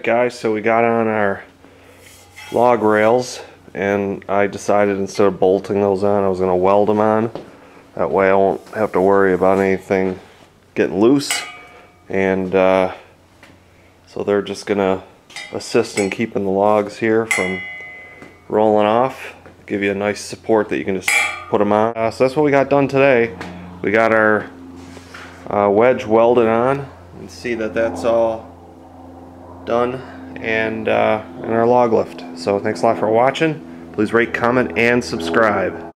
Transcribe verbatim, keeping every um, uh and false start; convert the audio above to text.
guys, so we got on our log rails and I decided instead of bolting those on, I was going to weld them on. That way I won't have to worry about anything getting loose, and uh, so they're just going to assist in keeping the logs here from rolling off, give you a nice support that you can just put them on. Uh, so that's what we got done today. We got our uh, wedge welded on. You can see that that's all done, and uh, in our log lift. So thanks a lot for watching. Please rate, comment, and subscribe.